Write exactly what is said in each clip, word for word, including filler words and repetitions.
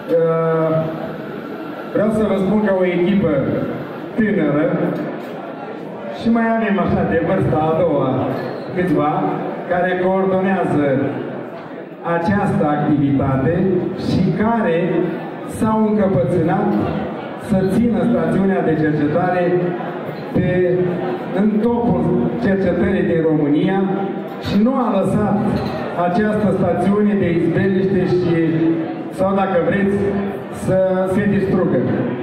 Vreau să vă spun că o echipă tânără și mai avem așa de vârsta a doua câțiva care coordonează această activitate și care s-au încăpățânat să țină stațiunea de cercetare pe, în topul cercetării din România și nu a lăsat această stațiune de izbeliște și, sau dacă vreți, să se distrugă.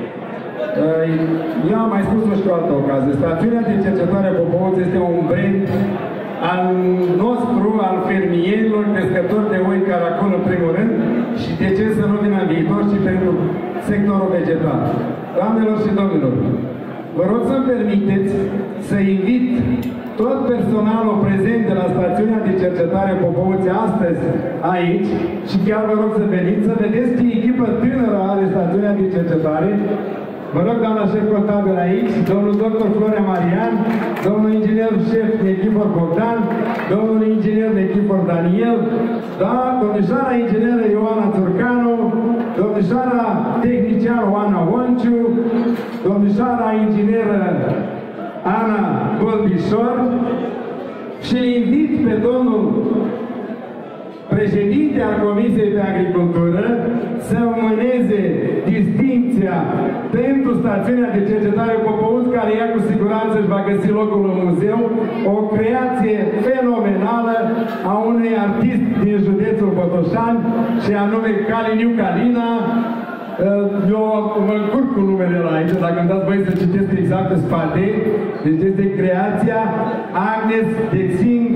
Eu am mai spus-o și cu altă ocazie. Stațiunea de cercetare Popovuț este un brand al nostru, al fermierilor, crescători de oi caracol în primul rând și de ce să nu vină în viitor și pentru sectorul vegetal. Doamnelor și domnilor, vă rog să-mi permiteți să invit tot personalul prezent de la stațiunea de cercetare Popovuț astăzi aici și chiar vă rog să veniți, să vedeți ce echipă tânără are stațiunea de cercetare. Vă rog, doamna șef contabil aici, domnul doctor Florea Marian, domnul inginer șef Nechifor Bogdan, domnul inginer Nechifor Daniel, da, domnișoara ingineră Ioana Țurcanu, domnișoara tehnician Oana Onciu, domnișoara ingineră Ana Goldișor și invit pe domnul președinte al Comisiei de Agricultură să mâneze distinția pentru stațiunea de cercetare Popovuț, care ea cu siguranță își va găsi locul în muzeu, o creație fenomenală a unui artist din județul Botoșani și anume Caliniu Calina. Eu mă încurc cu numele la aici, dacă îmi dați voi să citesc exact în spate. Deci este creația Agnes Dexing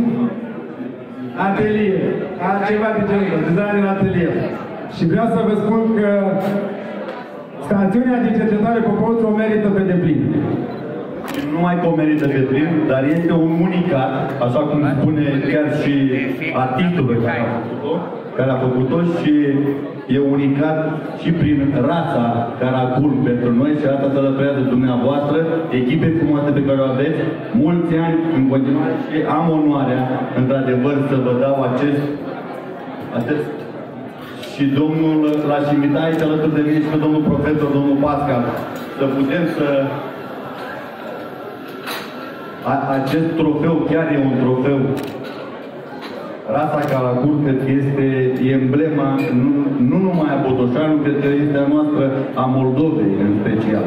Atelier. Altceva de genul, design în atelier. Și vreau să vă spun că stațiunea de cercetare Popovuț o merită pe deplin. Nu numai că o merită pe deplin, dar este un unicat, așa cum spune chiar și artistul pe care a făcut-o, care a făcut-o și e unicat și prin rața caracul pentru noi și asta se datorează dumneavoastră, echipe frumoase pe care o aveți, mulți ani în continuare și am onoarea, într-adevăr, să vă dau acest, acest și domnul l-aș invita aici alături de mine și pe domnul profesor, domnul Pascal, să putem să A, acest trofeu chiar e un trofeu. Rața caracul cred că este emblema nu, nu numai a Botoșanului, cred că este a noastră, a Moldovei în special.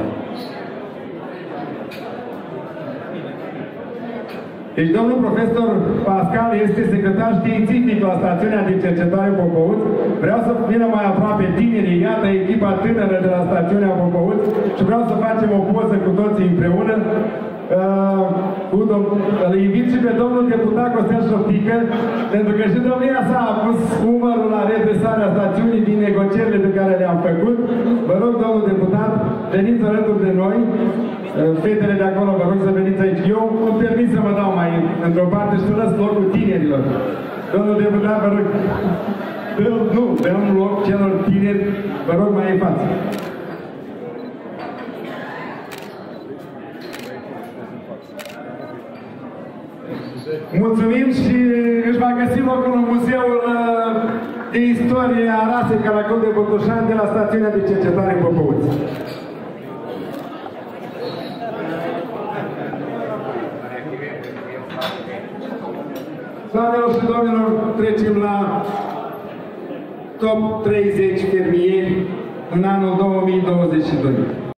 Deci domnul profesor Pascal este secretar științific la stațiunea de cercetare Popovuț. Vreau să vină mai aproape tinerii, iată echipa tânără de la stațiunea Popovuț și vreau să facem o poză cu toții împreună. Uh, îl invit și pe domnul deputat Costel Șoftică, pentru că și domnia sa a pus umărul la redresarea stațiunii din negocierile pe care le-am făcut. Vă rog, domnul deputat, veniți alături de noi. Uh, fetele de acolo, vă rog să veniți aici. Eu îmi permit să mă dau mai într-o parte și să lăs locul tinerilor. Domnul deputat, vă rog, dă, nu, dă un loc celor tineri, vă rog mai în față. Mulțumim și își va găsi locul în Muzeul de Istorie a Rasei Caracol de Botoșani de la stațiunea de cercetare Popovuț. Doamnelor și domnilor, trecem la top treizeci fermieri în anul două mii douăzeci și doi.